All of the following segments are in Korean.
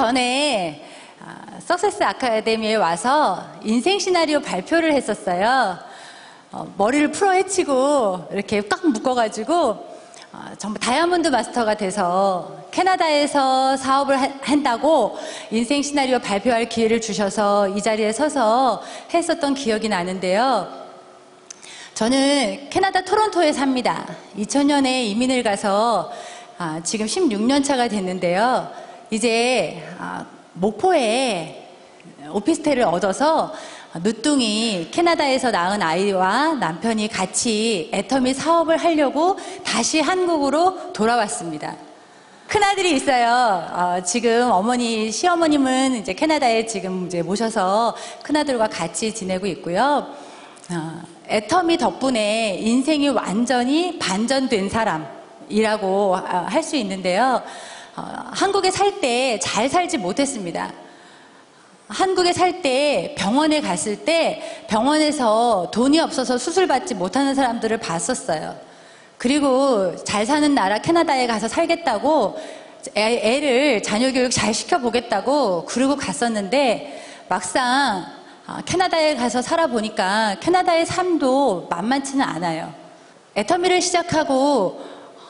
전에 석세스 아카데미에 와서 인생 시나리오 발표를 했었어요. 머리를 풀어 헤치고 이렇게 꽉 묶어가지고 정말 다이아몬드 마스터가 돼서 캐나다에서 사업을 한다고 인생 시나리오 발표할 기회를 주셔서 이 자리에 서서 했었던 기억이 나는데요. 저는 캐나다 토론토에 삽니다. 2000년에 이민을 가서 지금 16년 차가 됐는데요. 이제 목포에 오피스텔을 얻어서 누뚱이 캐나다에서 낳은 아이와 남편이 같이 애터미 사업을 하려고 다시 한국으로 돌아왔습니다. 큰아들이 있어요. 지금 어머니, 시어머님은 이제 캐나다에 지금 이제 모셔서 큰아들과 같이 지내고 있고요. 애터미 덕분에 인생이 완전히 반전된 사람이라고 할 수 있는데요. 한국에 살 때 잘 살지 못했습니다. 한국에 살 때 병원에 갔을 때 병원에서 돈이 없어서 수술받지 못하는 사람들을 봤었어요. 그리고 잘 사는 나라 캐나다에 가서 살겠다고 애를 자녀 교육 잘 시켜보겠다고 그러고 갔었는데 막상 캐나다에 가서 살아보니까 캐나다의 삶도 만만치는 않아요. 애터미를 시작하고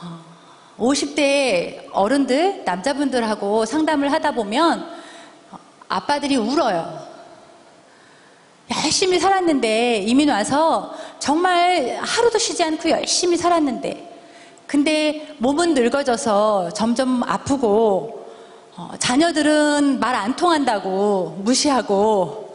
50대 어른들, 남자분들하고 상담을 하다 보면 아빠들이 울어요. 열심히 살았는데 이민 와서 정말 하루도 쉬지 않고 열심히 살았는데 근데 몸은 늙어져서 점점 아프고 자녀들은 말 안 통한다고 무시하고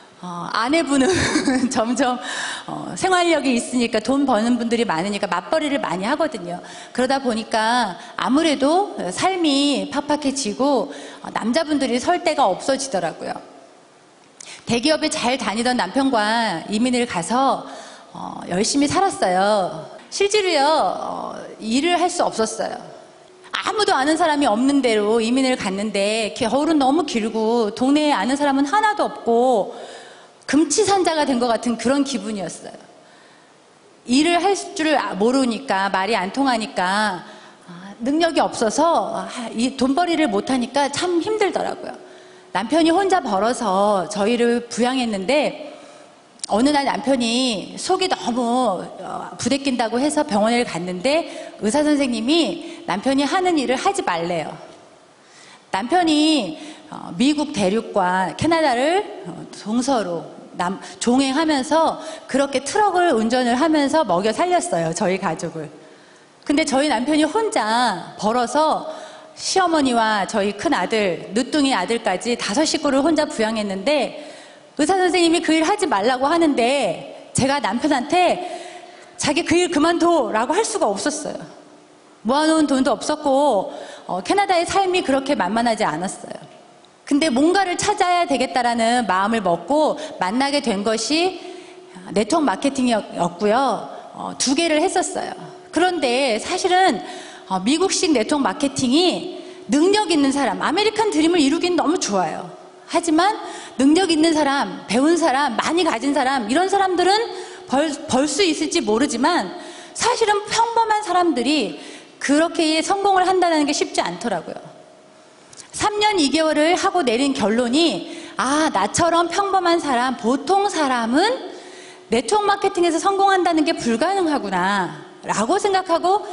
아내분은 점점 생활력이 있으니까 돈 버는 분들이 많으니까 맞벌이를 많이 하거든요. 그러다 보니까 아무래도 삶이 팍팍해지고 남자분들이 설 데가 없어지더라고요. 대기업에 잘 다니던 남편과 이민을 가서 열심히 살았어요. 실제로요 일을 할 수 없었어요. 아무도 아는 사람이 없는 데로 이민을 갔는데 겨울은 너무 길고 동네에 아는 사람은 하나도 없고 금치산자가 된 것 같은 그런 기분이었어요. 일을 할 줄 모르니까 말이 안 통하니까 능력이 없어서 이 돈벌이를 못하니까 참 힘들더라고요. 남편이 혼자 벌어서 저희를 부양했는데 어느 날 남편이 속이 너무 부대낀다고 해서 병원을 갔는데 의사 선생님이 남편이 하는 일을 하지 말래요. 남편이 미국 대륙과 캐나다를 동서로 종행하면서 그렇게 트럭을 운전을 하면서 먹여 살렸어요. 저희 가족을. 근데 저희 남편이 혼자 벌어서 시어머니와 저희 큰 아들, 늦둥이 아들까지 5 식구를 혼자 부양했는데 의사 선생님이 그 일 하지 말라고 하는데 제가 남편한테 자기 그 일 그만둬 라고 할 수가 없었어요. 모아놓은 돈도 없었고 캐나다의 삶이 그렇게 만만하지 않았어요. 근데 뭔가를 찾아야 되겠다라는 마음을 먹고 만나게 된 것이 네트워크 마케팅이었고요. 2개를 했었어요. 그런데 사실은 미국식 네트워크 마케팅이 능력 있는 사람, 아메리칸 드림을 이루긴 너무 좋아요. 하지만 능력 있는 사람, 배운 사람, 많이 가진 사람, 이런 사람들은 벌 수 있을지 모르지만 사실은 평범한 사람들이 그렇게 성공을 한다는 게 쉽지 않더라고요. 3년 2개월을 하고 내린 결론이 나처럼 평범한 사람, 보통 사람은 네트워크 마케팅에서 성공한다는 게 불가능하구나 라고 생각하고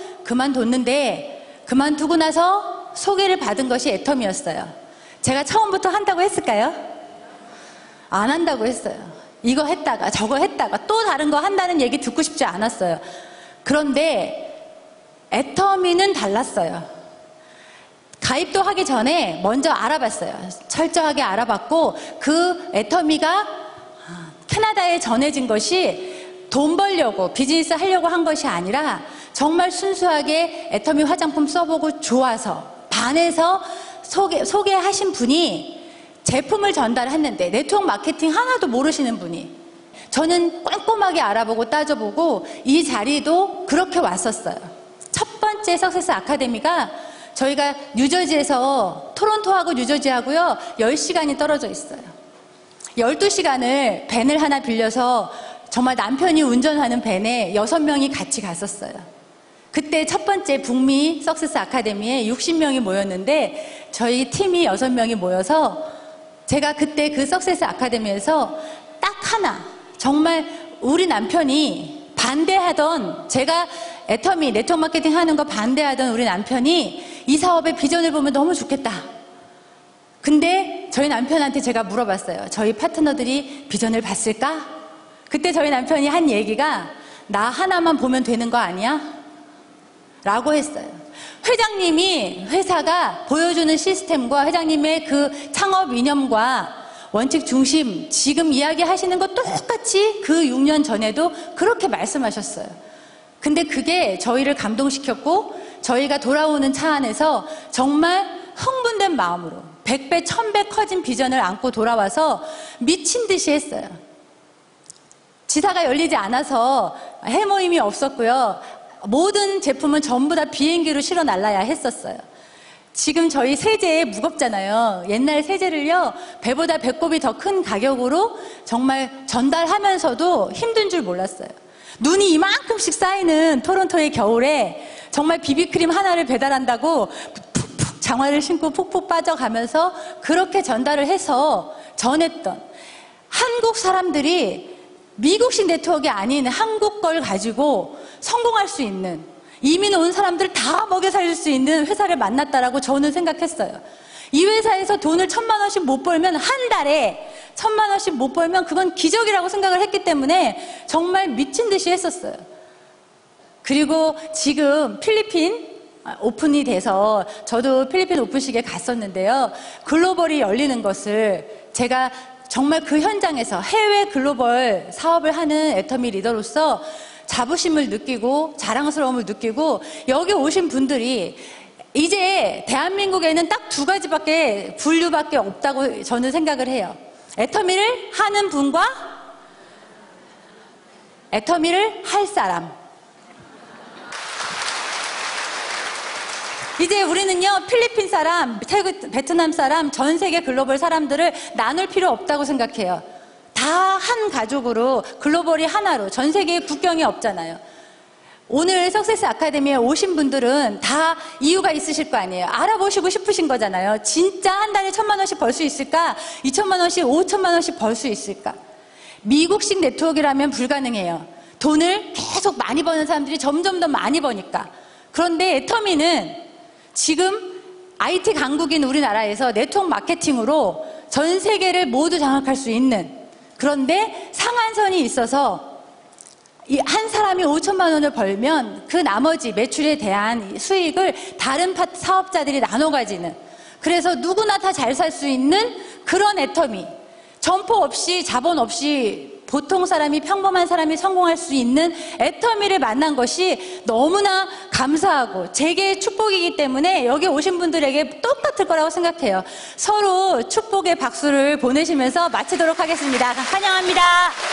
그만뒀는데 그만두고 나서 소개를 받은 것이 애터미였어요. 제가 처음부터 한다고 했을까요? 안 한다고 했어요. 이거 했다가 저거 했다가 또 다른 거 한다는 얘기 듣고 싶지 않았어요. 그런데 애터미는 달랐어요. 가입도 하기 전에 먼저 알아봤어요. 철저하게 알아봤고 그 애터미가 캐나다에 전해진 것이 돈 벌려고 비즈니스 하려고 한 것이 아니라 정말 순수하게 애터미 화장품 써보고 좋아서 반해서 소개하신 분이 제품을 전달했는데 네트워크 마케팅 하나도 모르시는 분이 저는 꼼꼼하게 알아보고 따져보고 이 자리도 그렇게 왔었어요. 첫 번째 석세스 아카데미가 저희가 뉴저지에서 토론토하고 뉴저지하고요 10시간이 떨어져 있어요. 12시간을 밴을 하나 빌려서 정말 남편이 운전하는 밴에 6명이 같이 갔었어요. 그때 첫 번째 북미 석세스 아카데미에 60명이 모였는데 저희 팀이 6명이 모여서 제가 그때 그 석세스 아카데미에서 딱 하나, 정말 우리 남편이 반대하던, 제가 애터미 네트워크 마케팅 하는 거 반대하던 우리 남편이 이 사업의 비전을 보면 너무 좋겠다. 근데 저희 남편한테 제가 물어봤어요. 저희 파트너들이 비전을 봤을까? 그때 저희 남편이 한 얘기가 나 하나만 보면 되는 거 아니야? 라고 했어요. 회장님이 회사가 보여주는 시스템과 회장님의 그 창업 이념과 원칙 중심, 지금 이야기하시는 거 똑같이 그 6년 전에도 그렇게 말씀하셨어요. 근데 그게 저희를 감동시켰고 저희가 돌아오는 차 안에서 정말 흥분된 마음으로 100배, 1000배 커진 비전을 안고 돌아와서 미친 듯이 했어요. 지사가 열리지 않아서 해모임이 없었고요. 모든 제품은 전부 다 비행기로 실어 날라야 했었어요. 지금 저희 세제 무겁잖아요. 옛날 세제를요, 배보다 배꼽이 더 큰 가격으로 정말 전달하면서도 힘든 줄 몰랐어요. 눈이 이만큼씩 쌓이는 토론토의 겨울에 정말 비비크림 하나를 배달한다고 푹푹 장화를 신고 푹푹 빠져가면서 그렇게 전달을 해서 전했던, 한국 사람들이 미국식 네트워크가 아닌 한국 걸 가지고 성공할 수 있는, 이민 온 사람들 다 먹여 살릴 수 있는 회사를 만났다라고 저는 생각했어요. 이 회사에서 돈을 1000만 원씩 못 벌면, 한 달에 1000만 원씩 못 벌면 그건 기적이라고 생각을 했기 때문에 정말 미친 듯이 했었어요. 그리고 지금 필리핀 오픈이 돼서 저도 필리핀 오픈식에 갔었는데요. 글로벌이 열리는 것을 제가 정말 그 현장에서 해외 글로벌 사업을 하는 애터미 리더로서 자부심을 느끼고 자랑스러움을 느끼고, 여기 오신 분들이 이제 대한민국에는 딱 2가지밖에 분류밖에 없다고 저는 생각을 해요. 애터미를 하는 분과 애터미를 할 사람. 이제 우리는요, 필리핀 사람, 태국, 베트남 사람, 전 세계 글로벌 사람들을 나눌 필요 없다고 생각해요. 다 한 가족으로, 글로벌이 하나로, 전 세계에 국경이 없잖아요. 오늘 석세스 아카데미에 오신 분들은 다 이유가 있으실 거 아니에요. 알아보시고 싶으신 거잖아요. 진짜 한 달에 1000만 원씩 벌 수 있을까? 2000만 원씩, 5000만 원씩 벌 수 있을까? 미국식 네트워크라면 불가능해요. 돈을 계속 많이 버는 사람들이 점점 더 많이 버니까. 그런데 애터미는 지금 IT 강국인 우리나라에서 네트워크 마케팅으로 전 세계를 모두 장악할 수 있는, 그런데 상한선이 있어서 한 사람이 5천만 원을 벌면 그 나머지 매출에 대한 수익을 다른 사업자들이 나눠 가지는, 그래서 누구나 다 잘 살 수 있는 그런 애터미, 점포 없이 자본 없이 보통 사람이, 평범한 사람이 성공할 수 있는 애터미를 만난 것이 너무나 감사하고 제게 축복이기 때문에 여기 오신 분들에게 똑같을 거라고 생각해요. 서로 축복의 박수를 보내시면서 마치도록 하겠습니다. 환영합니다.